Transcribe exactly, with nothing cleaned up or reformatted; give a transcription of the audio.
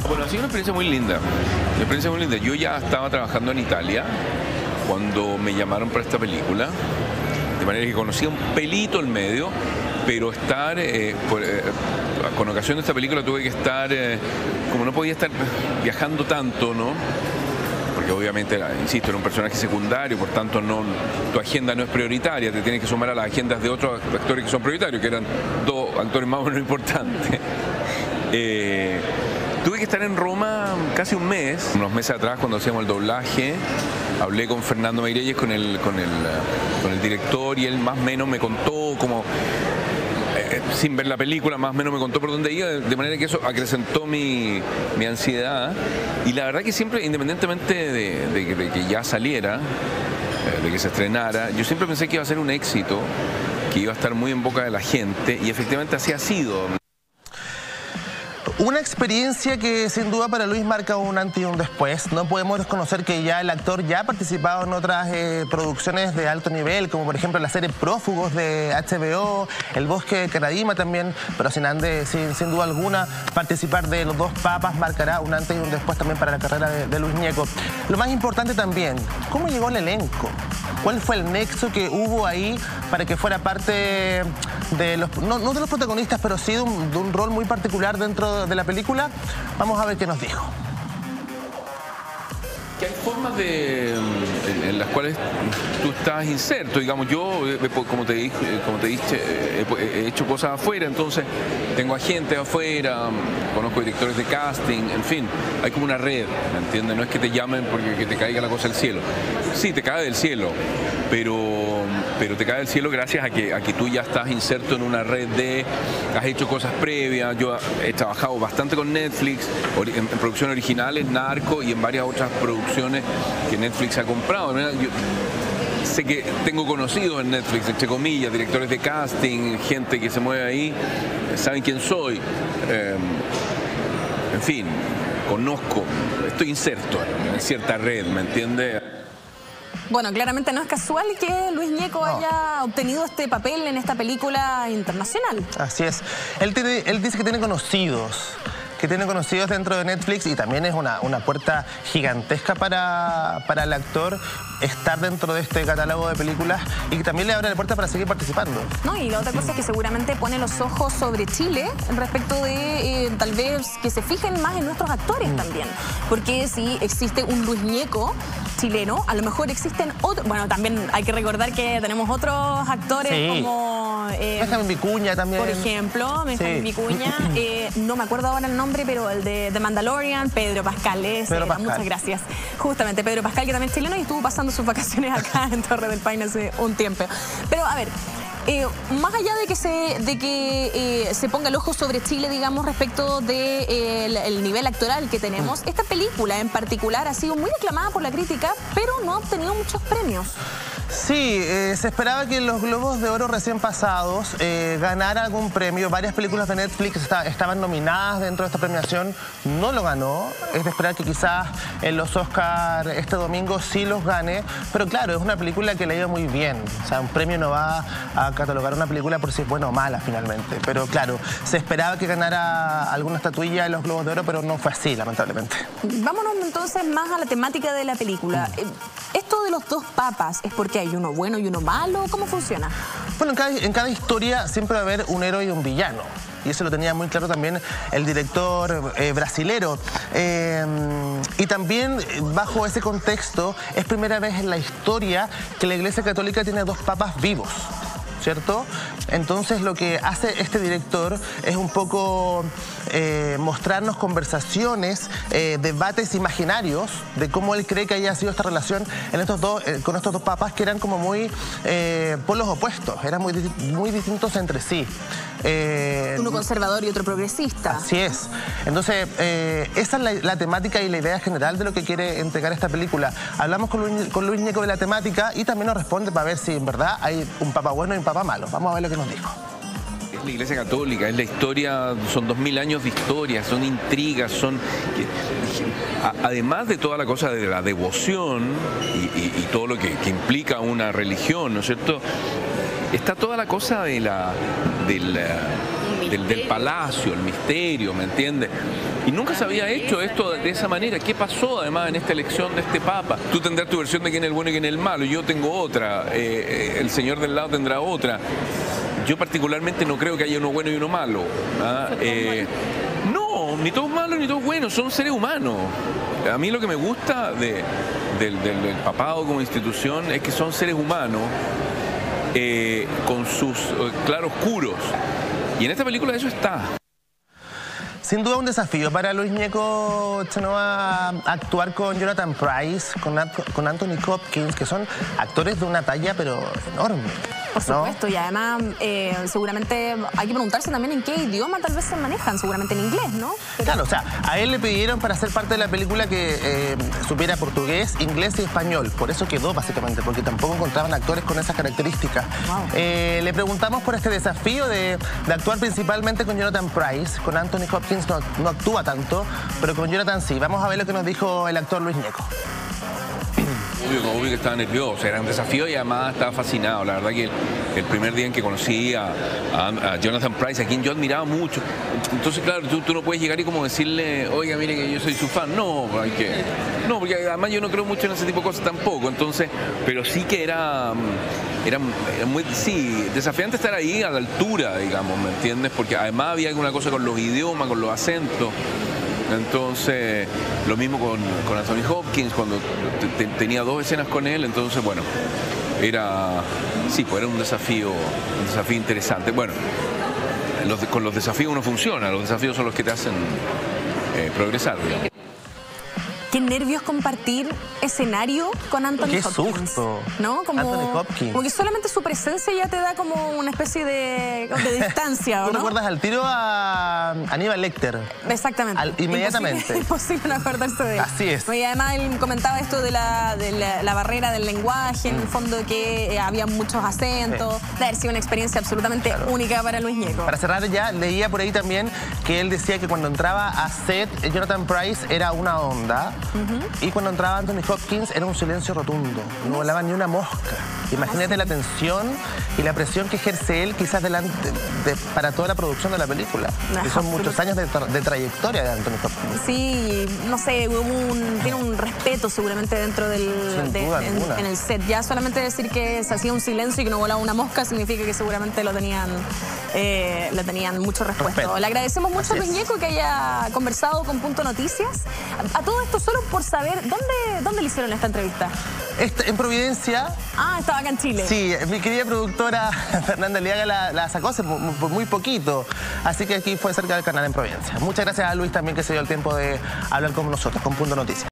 Bueno, ha sido una experiencia muy linda, una experiencia muy linda. Yo ya estaba trabajando en Italia cuando me llamaron para esta película, de manera que conocía un pelito el medio, pero estar, eh, por, eh, con ocasión de esta película tuve que estar, eh, como no podía estar viajando tanto, ¿no? Porque obviamente, insisto, era un personaje secundario, por tanto no, tu agenda no es prioritaria, te tienes que sumar a las agendas de otros actores que son prioritarios, que eran dos actores más o menos importantes. Eh, tuve que estar en Roma casi un mes, unos meses atrás cuando hacíamos el doblaje, hablé con Fernando Meirelles, con el, con el, con el director, y él más o menos me contó como... sin ver la película, más o menos me contó por dónde iba, de manera que eso acrecentó mi, mi ansiedad. Y la verdad que siempre, independientemente de, de, de que ya saliera, de que se estrenara, yo siempre pensé que iba a ser un éxito, que iba a estar muy en boca de la gente, y efectivamente así ha sido. Una experiencia que sin duda para Luis marca un antes y un después. No podemos desconocer que ya el actor ya ha participado en otras eh, producciones de alto nivel, como por ejemplo la serie Prófugos de H B O, El Bosque de Caradima también, pero sin, ande, sin, sin duda alguna participar de Los Dos Papas marcará un antes y un después también para la carrera de, de Luis Ñeco. Lo más importante también, ¿cómo llegó el elenco? ¿Cuál fue el nexo que hubo ahí para que fuera parte de los, no, no de los protagonistas, pero sí de un, de un rol muy particular dentro de la película? Vamos a ver qué nos dijo. Que hay formas de, en, en las cuales tú estás inserto, digamos, yo, como te dije, como te dije he, he hecho cosas afuera, entonces tengo agentes afuera, conozco directores de casting, en fin, hay como una red, ¿me entiendes? No es que te llamen porque que te caiga la cosa del cielo. Sí, te cae del cielo, pero, pero te cae del cielo gracias a que, a que tú ya estás inserto en una red de, has hecho cosas previas. Yo he trabajado bastante con Netflix, en, en producciones originales, Narco, y en varias otras producciones que Netflix ha comprado. Yo sé que tengo conocidos en Netflix, entre comillas, directores de casting, gente que se mueve ahí, saben quién soy. Eh, en fin, conozco, estoy inserto en cierta red, ¿me entiendes? Bueno, claramente no es casual que Luis Ñeco no. haya obtenido este papel en esta película internacional. Así es. Él, tiene, él dice que tiene conocidos. que tiene conocidos dentro de Netflix, y también es una, una puerta gigantesca para, para el actor estar dentro de este catálogo de películas, y que también le abre la puerta para seguir participando. No, y la otra cosa es que seguramente pone los ojos sobre Chile respecto de eh, tal vez que se fijen más en nuestros actores mm. también, porque si existe un Luis Ñeco chileno, a lo mejor existen otros, bueno, también hay que recordar que tenemos otros actores sí. como... Eh, Benjamín Vicuña también. Por ejemplo, Benjamín sí. Vicuña, eh, no me acuerdo ahora el nombre, pero el de, de Mandalorian, Pedro Pascal, es, Pedro eh, Pascal. Muchas gracias. Justamente, Pedro Pascal, que también es chileno y estuvo pasando sus vacaciones acá en Torre del Paine hace un tiempo. Pero, a ver, eh, más allá de que se, de que, eh, se ponga el ojo sobre Chile, digamos, respecto del de, eh, el nivel actoral que tenemos, esta película en particular ha sido muy aclamada por la crítica, pero no ha obtenido muchos premios. Sí, eh, se esperaba que los Globos de Oro recién pasados eh, ganara algún premio. Varias películas de Netflix está, estaban nominadas dentro de esta premiación. No lo ganó. Es de esperar que quizás en los Oscars este domingo sí los gane. Pero claro, es una película que le ha ido muy bien. O sea, un premio no va a catalogar una película por si es buena o mala finalmente. Pero claro, se esperaba que ganara alguna estatuilla en los Globos de Oro, pero no fue así, lamentablemente. Vámonos entonces más a la temática de la película. Esto de los dos papas, ¿es porque hay uno bueno y uno malo? ¿Cómo funciona? Bueno, en cada, en cada historia siempre va a haber un héroe y un villano. Y eso lo tenía muy claro también el director eh, brasilero. Eh, y también, bajo ese contexto, es primera vez en la historia que la Iglesia Católica tiene dos papas vivos, ¿cierto? Entonces lo que hace este director es un poco eh, mostrarnos conversaciones, eh, debates imaginarios de cómo él cree que haya sido esta relación en estos dos, eh, con estos dos papas que eran como muy eh, polos opuestos, eran muy, muy distintos entre sí. Eh, Uno conservador y otro progresista. Así es. Entonces, eh, esa es la, la temática y la idea general de lo que quiere entregar esta película. Hablamos con Luis, con Luis Ñeco de la temática y también nos responde para ver si en verdad hay un papa bueno y un papa malo. Vamos a ver lo que nos dijo. Es la Iglesia Católica, es la historia, son dos mil años de historia, son intrigas, son... Además de toda la cosa de la devoción y, y, y todo lo que, que implica una religión, ¿no es cierto? Está toda la cosa de la, de la, del, del palacio, el misterio, ¿me entiendes? Y nunca se había hecho esto de esa manera. ¿Qué pasó además en esta elección de este papa? Tú tendrás tu versión de quién es el bueno y quién es el malo, yo tengo otra, eh, el señor del lado tendrá otra. Yo particularmente no creo que haya uno bueno y uno malo. ¿Ah? Eh, no, ni todos malos ni todos buenos, son seres humanos. A mí lo que me gusta de, del, del, del papado como institución es que son seres humanos eh, con sus eh, claroscuros. Y en esta película eso está. Sin duda un desafío para Luis Ñeco Chenoa actuar con Jonathan Pryce, con, con Anthony Hopkins, que son actores de una talla pero enorme. Por supuesto, ¿no? Y además eh, seguramente hay que preguntarse también en qué idioma tal vez se manejan, seguramente en inglés, ¿no? Pero... Claro, o sea, a él le pidieron para ser parte de la película que eh, supiera portugués, inglés y español. Por eso quedó básicamente, porque tampoco encontraban actores con esas características. Wow. Eh, le preguntamos por este desafío de, de actuar principalmente con Jonathan Pryce. Con Anthony Hopkins no, no actúa tanto, pero con Jonathan sí. Vamos a ver lo que nos dijo el actor Luis Ñeco. Obvio, obvio que estaba nervioso, era un desafío y además estaba fascinado. La verdad que el, el primer día en que conocí a, a, a Jonathan Pryce, a quien yo admiraba mucho, entonces claro, tú, tú no puedes llegar y como decirle, oiga, mire que yo soy su fan. No, hay que, no, porque además yo no creo mucho en ese tipo de cosas tampoco. Entonces, pero sí que era, era, era muy, sí, desafiante estar ahí a la altura, digamos, ¿me entiendes? Porque además había alguna cosa con los idiomas, con los acentos. Entonces, lo mismo con, con Anthony Hopkins, cuando te, te, tenía dos escenas con él, entonces, bueno, era, sí, pues era un desafío, un desafío interesante. Bueno, los, con los desafíos uno funciona, los desafíos son los que te hacen eh, progresar, digamos. Qué nervios compartir escenario con Anthony Qué Hopkins. Qué susto. ¿No? Como, Anthony Hopkins. Como que solamente su presencia ya te da como una especie de, de distancia, ¿no? ¿Tú recuerdas al tiro a Aníbal Lecter? Exactamente. Al, inmediatamente. Imposible, imposible no acordarse de él. Así es. Y además él comentaba esto de la, de la, la barrera del lenguaje, en el fondo de que eh, había muchos acentos, sí. De haber sido una experiencia absolutamente claro. única para Luis Ñeco. Para cerrar ya, leía por ahí también que él decía que cuando entraba a set, Jonathan Pryce era una onda. Uh-huh. Y cuando entraba Anthony Hopkins era un silencio rotundo, no volaba ni una mosca. Imagínate la tensión y la presión que ejerce él quizás delante de, para toda la producción de la película. No, que son muchos años de, tra de trayectoria de Anthony Hopkins. Sí, no sé, un, tiene un respeto seguramente dentro del de, en, en el set. Ya solamente decir que se hacía un silencio y que no volaba una mosca significa que seguramente lo tenían, eh, le tenían mucho respeto. respeto. Le agradecemos mucho a Luis Ñeco que haya conversado con Punto Noticias. A, a todo esto solo por saber, ¿dónde, dónde le hicieron esta entrevista? Este, en Providencia. Ah, estaba acá en Chile. Sí, mi querida productora Fernanda Liaga la, la sacó hace muy, muy poquito. Así que aquí fue cerca del canal en Providencia. Muchas gracias a Luis también que se dio el tiempo de hablar con nosotros, con Punto Noticias.